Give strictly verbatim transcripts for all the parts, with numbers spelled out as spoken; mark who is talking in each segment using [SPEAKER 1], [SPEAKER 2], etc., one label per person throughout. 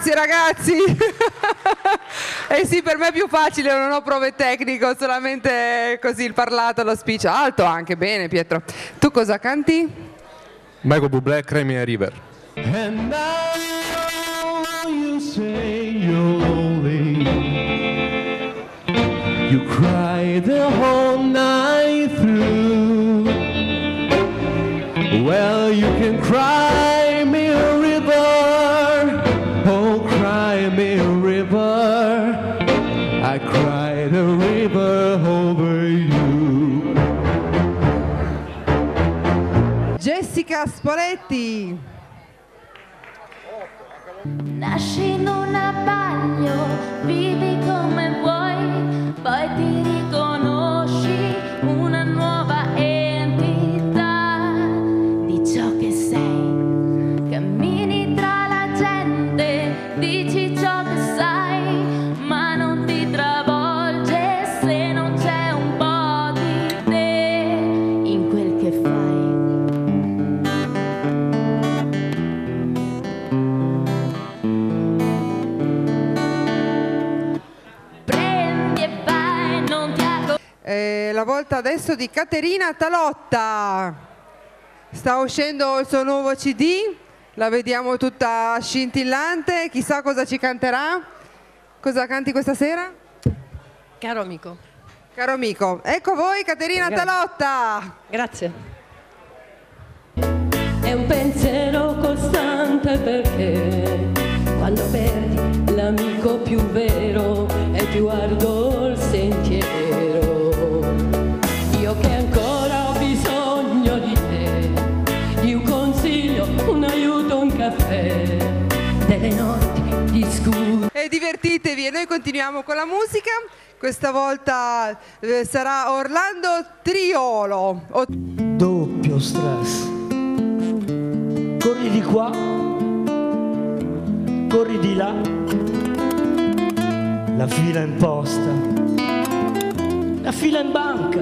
[SPEAKER 1] Grazie ragazzi. Eh sì, per me è più facile, non ho prove tecniche, ho solamente così il parlato, lo speech. Alto anche, bene Pietro. Tu cosa canti?
[SPEAKER 2] Michael Bublé, Cry Me a River.
[SPEAKER 3] And now you say you're lonely. You cry the whole night through. Well, you can cry me a river. Oh, cry me a river. I cried a river over you.
[SPEAKER 1] Jessica Spoletti.
[SPEAKER 4] Nasci in un abbaglio, vivi come vuoi, poi ti riconosci una nuova entità di ciò che sei. Cammini tra la gente, dici ciò che sai, ma non ti travolge se non c'è un po' di te in quel che fai.
[SPEAKER 1] Eh, la volta adesso di Caterina Talotta. Sta uscendo il suo nuovo C D, la vediamo tutta scintillante, chissà cosa ci canterà. Cosa canti questa sera?
[SPEAKER 5] Caro amico.
[SPEAKER 1] Caro amico, ecco voi Caterina
[SPEAKER 5] Grazie.
[SPEAKER 1] Talotta.
[SPEAKER 5] Grazie.
[SPEAKER 6] È un pensiero costante perché quando perdi l'amico più vero è più arduo il sentiero. Io che ancora ho bisogno di te, di un consiglio, un aiuto, un caffè, delle notti di scusa.
[SPEAKER 1] E divertitevi e noi continuiamo con la musica. Questa volta eh, sarà Orlando Triolo. O
[SPEAKER 7] Doppio stress. Corri di qua, corri di là, la fila in posta, la fila in banca,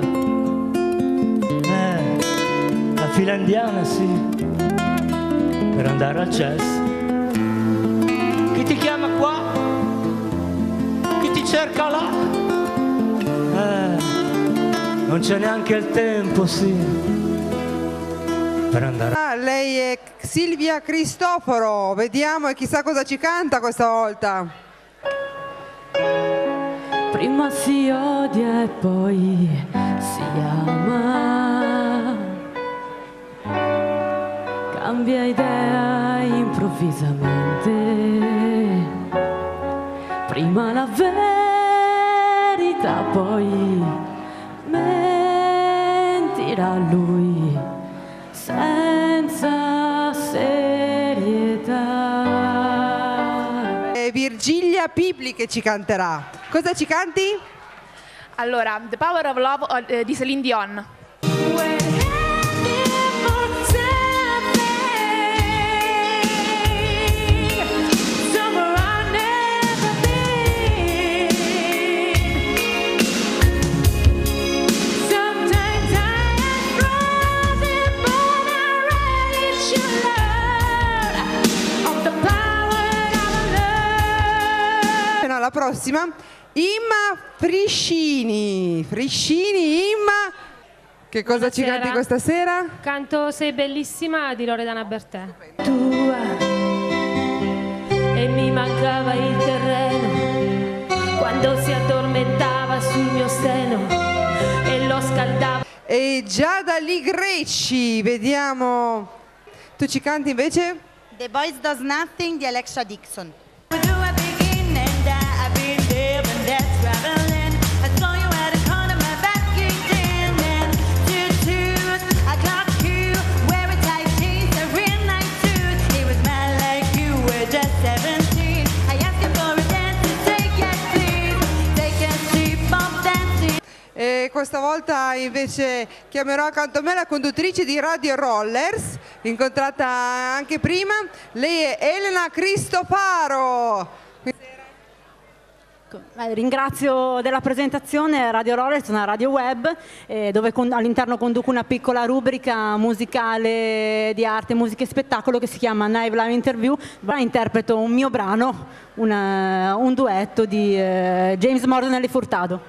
[SPEAKER 7] eh, la fila indiana sì, per andare al chess. Chi ti chiama qua, chi ti cerca là, eh, non c'è neanche il tempo sì.
[SPEAKER 1] Ah, lei è Silvia Cristoforo, vediamo e chissà cosa ci canta questa volta.
[SPEAKER 6] Prima si odia e poi si ama, cambia idea improvvisamente, prima la verità poi mentirà lui senza serietà.
[SPEAKER 1] È Virgilia Pibli che ci canterà. Cosa ci canti?
[SPEAKER 8] Allora, The Power of Love eh, di Celine Dion.
[SPEAKER 1] La prossima, Imma Friscini. Friscini, Imma. Che cosa
[SPEAKER 9] Buonasera.
[SPEAKER 1] ci canti questa sera?
[SPEAKER 9] Canto Sei bellissima di Loredana Bertè.
[SPEAKER 6] Tua e mi mancava il terreno quando si addormentava sul mio seno e lo scaldava.
[SPEAKER 1] E Giada Ligreci, vediamo. Tu ci canti invece?
[SPEAKER 10] The Voice Does Nothing di Alexa Dixon.
[SPEAKER 1] E questa volta invece chiamerò accanto a me la conduttrice di Radio Rollers, incontrata anche prima. Lei è Elena Cristofaro.
[SPEAKER 11] Eh, ringrazio della presentazione Radio Rollers, una radio web eh, dove con, all'interno conduco una piccola rubrica musicale di arte, musica e spettacolo che si chiama Nive Live Interview. Interpreto un mio brano, una, un duetto di eh, James Morgan e Furtado.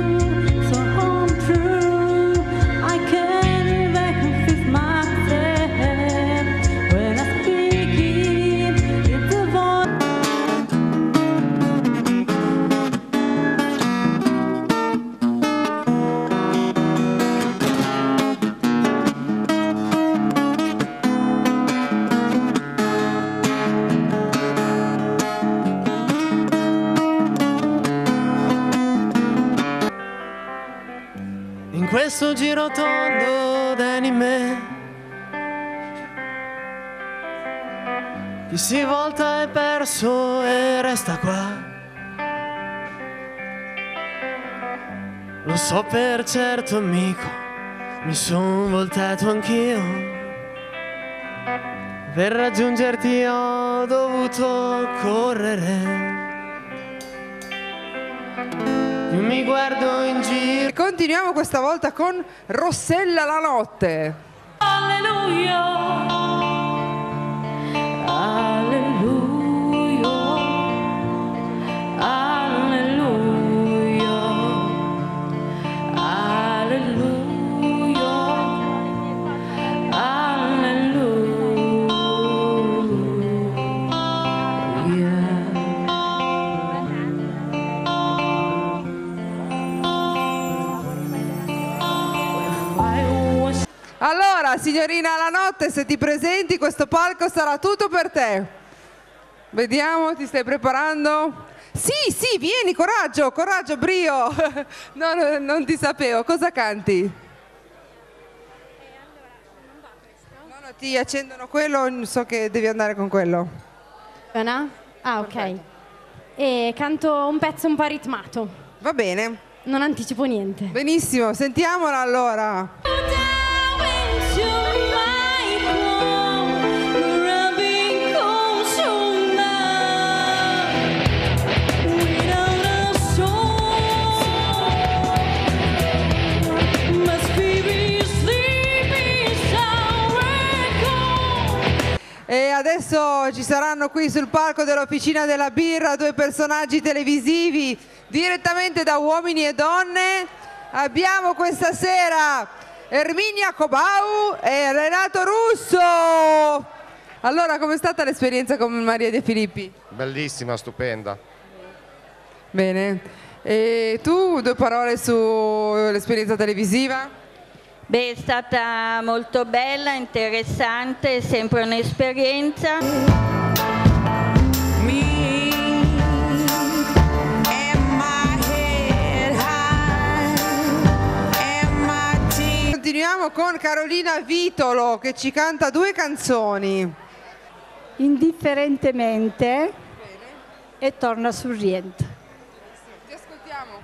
[SPEAKER 3] In questo giro tondo d'anime chi si volta è perso e resta qua. Lo so per certo amico, mi son voltato anch'io. Per raggiungerti ho dovuto correre. Io mi guardo in giro.
[SPEAKER 1] E continuiamo questa volta con Rossella la notte.
[SPEAKER 6] Alleluia, alleluia, alleluia, alleluia,
[SPEAKER 1] Allora, signorina la notte, se ti presenti, questo palco sarà tutto per te. Vediamo, ti stai preparando? Sì, sì, vieni, coraggio, coraggio, brio. No, no, non ti sapevo. Cosa canti? No, no, ti accendono quello, so che devi andare con quello.
[SPEAKER 12] Buona? Ah, ok. E canto un pezzo un po' ritmato.
[SPEAKER 1] Va bene.
[SPEAKER 12] Non anticipo niente.
[SPEAKER 1] Benissimo, sentiamola allora. E adesso ci saranno qui sul palco dell'Officina della Birra due personaggi televisivi direttamente da Uomini e Donne. Abbiamo questa sera Erminia Cobau e Renato Russo. Allora, com'è stata l'esperienza con Maria De Filippi?
[SPEAKER 13] Bellissima, stupenda.
[SPEAKER 1] Bene. E tu, due parole sull'esperienza televisiva?
[SPEAKER 14] Beh, è stata molto bella, interessante, è sempre un'esperienza.
[SPEAKER 1] Continuiamo con Carolina Vitolo che ci canta due canzoni.
[SPEAKER 15] Indifferentemente. Bene. E Torna sul rientro.
[SPEAKER 1] Ti ascoltiamo.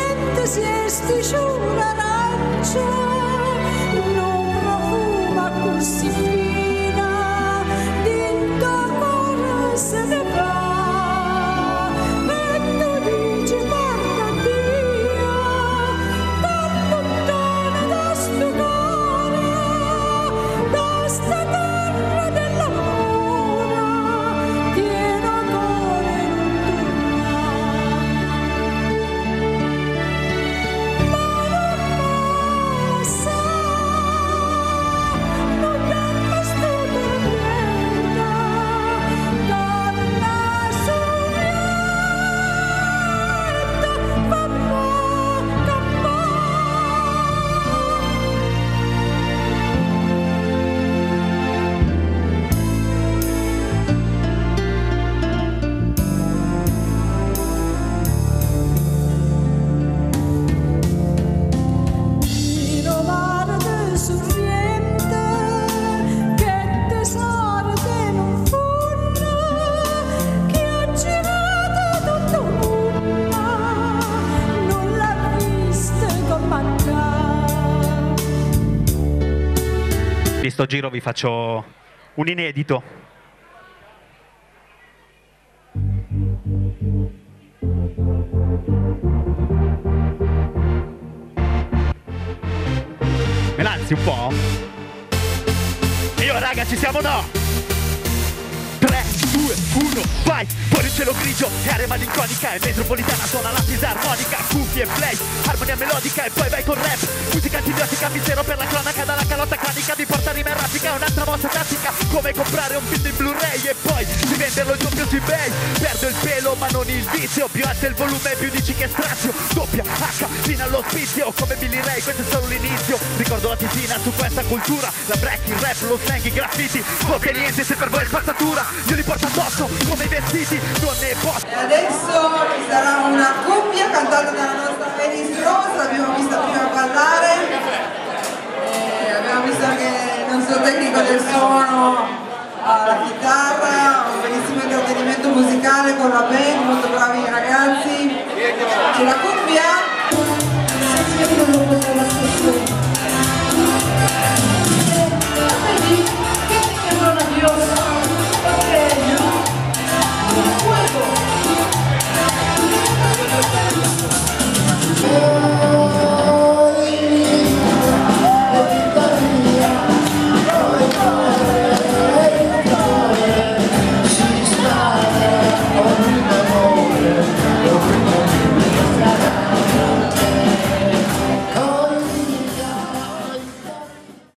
[SPEAKER 13] niente si estisciura arancia, non profuma così fina, dinto cuore se ne va, e tu dici porta via, da lontana da sto cuore, da sta terra dell'amore, tieno cuore non
[SPEAKER 16] Di sto giro vi faccio un inedito. Me lanzi un po'? Io raga ci siamo no? tre, due, uno, vai! Fuori il cielo grigio, è area malinconica e metropolitana suona la fisarmonica, cuffie e play, armonia melodica e poi vai con rap. Musica antibiotica, mistero per la cronaca, dalla calotta cranica di porta rima erratica, un'altra mossa tattica, come comprare un film in Blu-ray e poi di venderlo il doppio su eBay. Perdo il pelo ma non il vizio, più alto il volume più dici che strazio, doppia H fino all'ospizio, come Billy Ray, questo è solo l'inizio. Ricordo la titina su questa cultura, la break, il rap, lo slang, i graffiti, poche niente se per voi è spazzatura, io li porto addosso come i vestiti, non ne posso.
[SPEAKER 1] E adesso ci sarà una coppia cantata dalla nostra Penny Rose, l'abbiamo vista prima ballare, e abbiamo visto anche il nostro tecnico del suono alla chitarra, un bellissimo intrattenimento musicale con la band, molto bravi ragazzi. E la